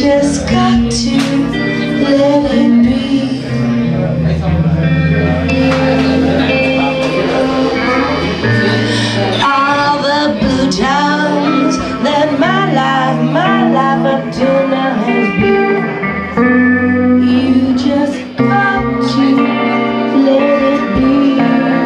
just got to let it be. All the blue towns that my life up till now has been. You just got to let it be.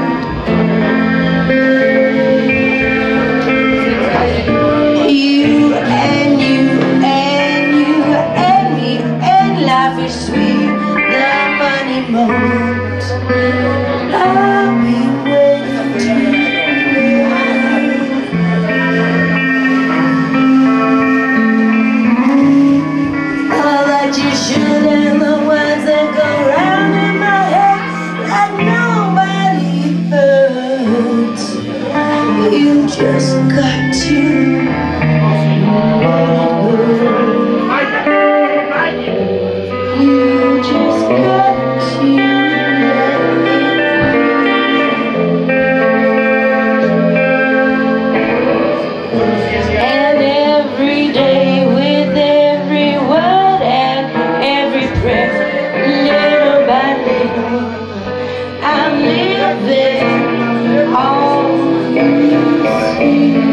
You and you and you and me, and life is sweet. The funny moment I'll be waiting. All that you should and the ones that go round in my head like nobody hurts. You just got to let it go. You just got to let it go. And every day with every word and every prayer, little by little, I'm living all you see.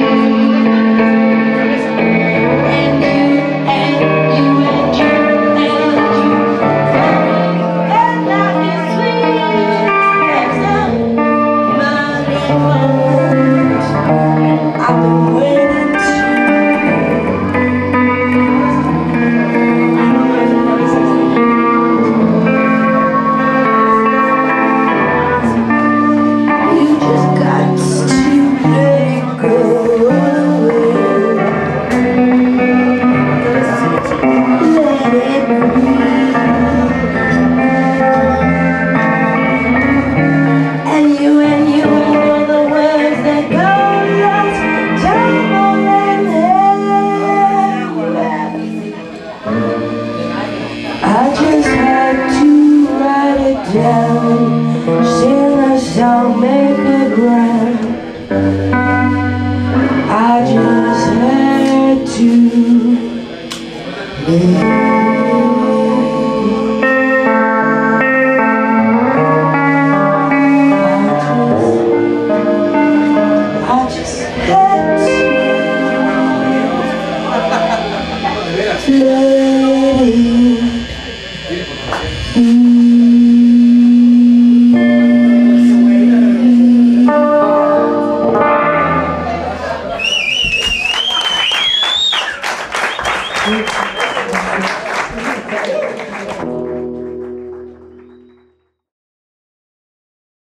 And you and you and you and you, and life is sweet as a mighty moment. I've been waiting to. You just got to let it go away. Let it breathe. And you know the words that go lost, tumble and I just had to write it down, sing a song, make it right.